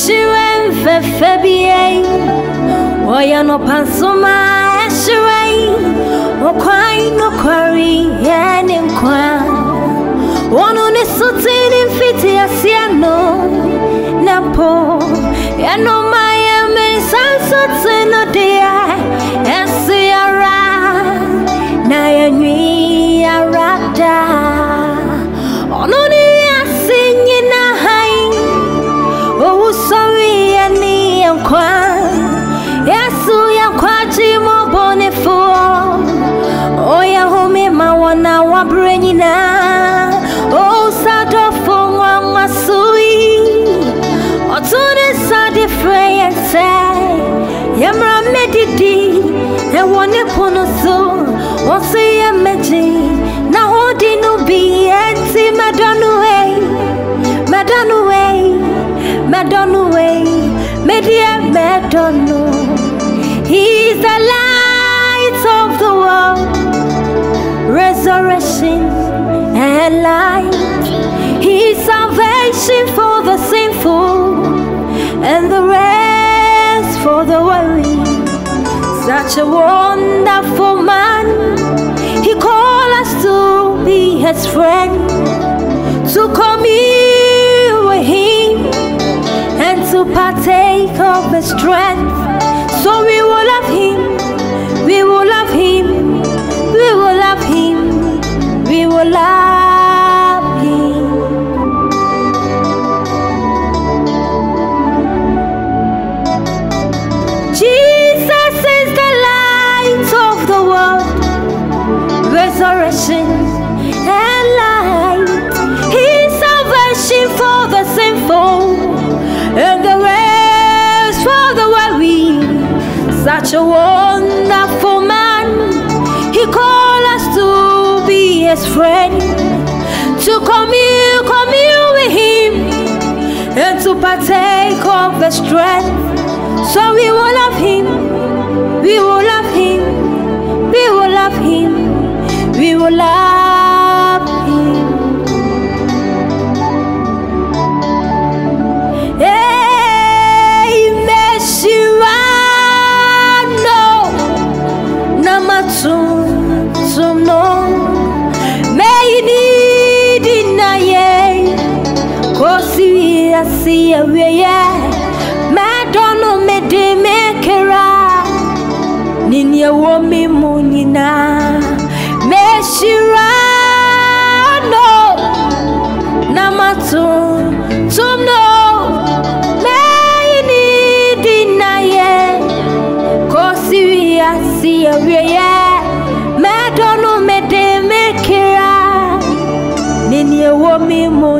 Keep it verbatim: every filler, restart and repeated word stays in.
Shiren Fefebie, Oyano Pansoma, Shirai, Oquai no quarry, and in Qua. One on a certain in fifty a siano, Napo, and no my amen, Sansa, no dear, and Sierra, Nayani, Arada. On only a singing a high, oh, sorry, and me and Quan, yes, we are quite more bonneful. Oh, ya home, my one hour brain now. Oh, sad of one masui. Or to the sad fray and say, Yamra medidi, and one upon a soul, or say a magic. Now, what did no be and see Madonna way, Madonna way, Madonna way, Media Madonna. He's the light of the world, resurrection and light. He's salvation for the sinful and the rest for the weary. Such a wonderful man. He called us to be his friend, to commune with him and to partake of his strength. So we will love him, we will love him, we will love him, we will love him. Jesus is the light of the world, resurrection and light. He's salvation for the sinful and the rest for the weary. Such a wonderful man. He called us to be his friend, to commune, commune with him, and to partake of his strength. So we will love him, we will love him, we will love him, we will love him. Hey, Meshua. Namatum, tum no, may need deny, Kosi, I see a way, Madonna, me de mekera, Ninia womi munina, Meshira, no, Namatum, tum no, may need deny, Kosi, I see a way, Madonna, me de mekera, Ninia womi munina.